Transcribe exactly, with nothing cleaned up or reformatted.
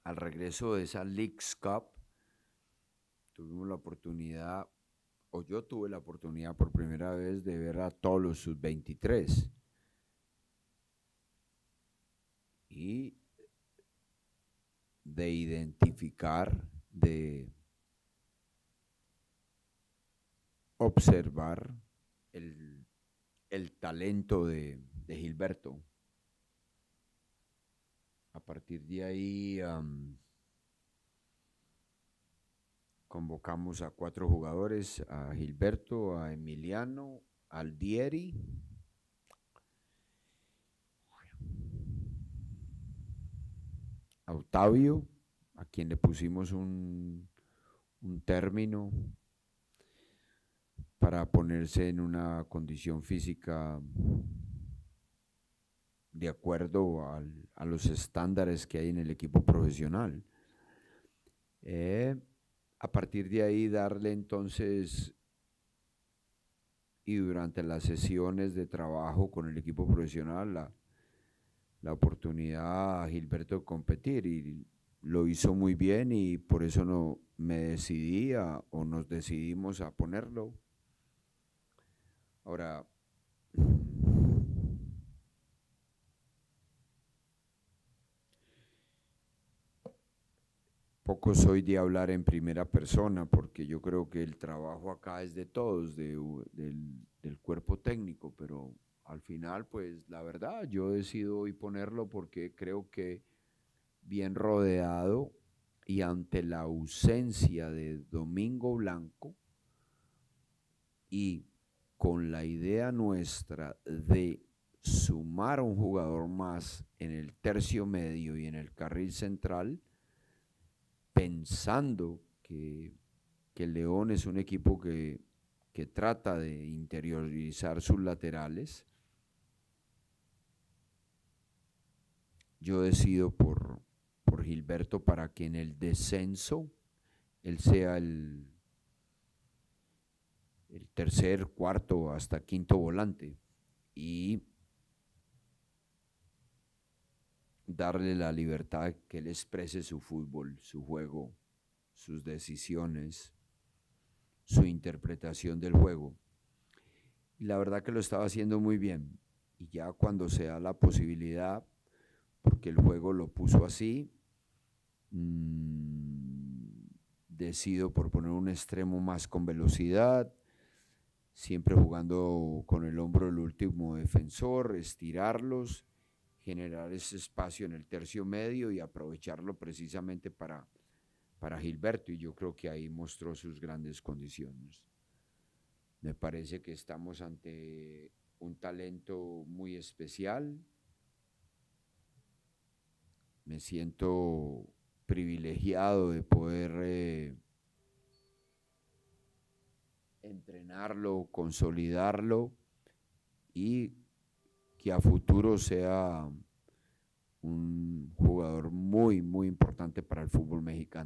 al regreso de esa Leagues Cup, tuvimos la oportunidad, o yo tuve la oportunidad por primera vez de ver a todos los sub veintitrés. Y de identificar, de observar el, el talento de, de Gilberto. A partir de ahí um, convocamos a cuatro jugadores, a Gilberto, a Emiliano, a Aldieri, a Octavio, a quien le pusimos un, un término para ponerse en una condición física de acuerdo al, a los estándares que hay en el equipo profesional. Eh, a partir de ahí darle entonces, y durante las sesiones de trabajo con el equipo profesional, la, la oportunidad a Gilberto de competir, y lo hizo muy bien, y por eso no me decidí a, o nos decidimos a ponerlo. Ahora, poco soy de hablar en primera persona, porque yo creo que el trabajo acá es de todos, de, del, del cuerpo técnico, pero al final, pues la verdad, yo decido hoy ponerlo porque creo que bien rodeado y ante la ausencia de Domingo Blanco, y con la idea nuestra de sumar un jugador más en el tercio medio y en el carril central, pensando que, que el León es un equipo que, que trata de interiorizar sus laterales, yo decido por, por Gilberto, para que en el descenso él sea el, el tercer, cuarto, hasta quinto volante, y darle la libertad que él exprese su fútbol, su juego, sus decisiones, su interpretación del juego. Y la verdad que lo estaba haciendo muy bien. Y ya cuando se da la posibilidad, porque el juego lo puso así, mmm, decido por poner un extremo más con velocidad, siempre jugando con el hombro del último defensor, estirarlos, generar ese espacio en el tercio medio y aprovecharlo precisamente para, para Gilberto, y yo creo que ahí mostró sus grandes condiciones. Me parece que estamos ante un talento muy especial. Me siento privilegiado de poder eh, entrenarlo, consolidarlo, y que a futuro sea un jugador muy, muy importante para el fútbol mexicano.